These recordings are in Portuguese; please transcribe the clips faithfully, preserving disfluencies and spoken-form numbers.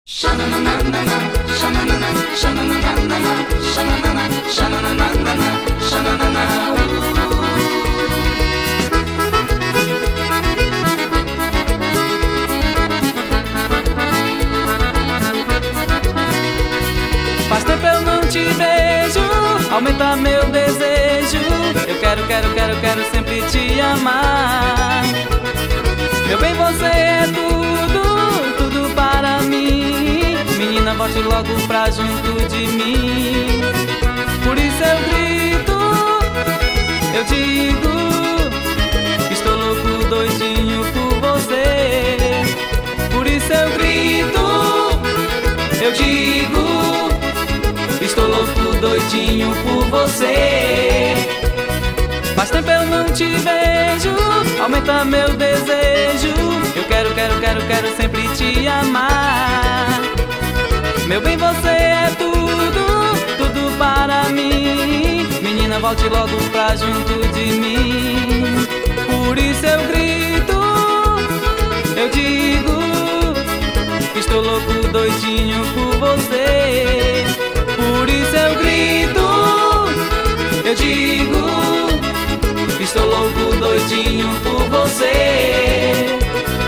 Faz tempo eu não te vejo, aumenta meu desejo. Eu quero, quero, quero, quero sempre te amar. Meu bem, você é tudo, tudo para mim. Menina, volte logo pra junto de mim. Por isso eu grito, eu digo, estou louco, doidinho por você. Por isso eu grito, eu digo, estou louco, doidinho por você. Faz tempo eu não te vejo, aumenta meu desejo. Eu quero, quero, quero, quero sempre te amar. Meu bem, você é tudo, tudo para mim. Menina, volte logo pra junto de mim. Por isso eu grito, eu digo, estou louco, doidinho por você. Por isso eu grito, eu digo, estou louco, doidinho por você.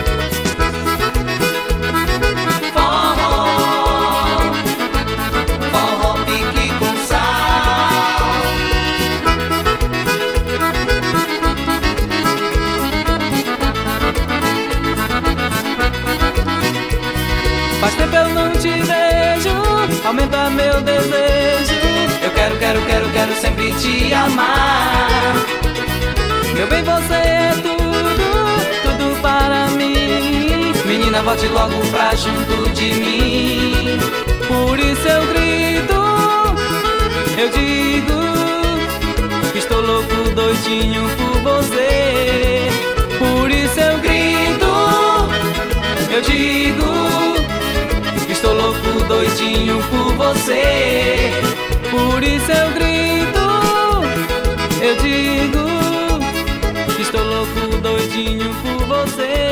Forró, forró pique com sal. Faz tempo eu não te vejo, aumenta meu desejo. Eu quero, quero, quero, quero sempre te amar. Meu bem, você é tudo, tudo para mim. Menina, volte logo pra junto de mim. Por isso eu grito, eu digo, estou louco, doidinho por você. Por isso eu grito, eu digo, estou louco, doidinho por você. Por isso eu grito, eu digo, estou louco, doidinho por você.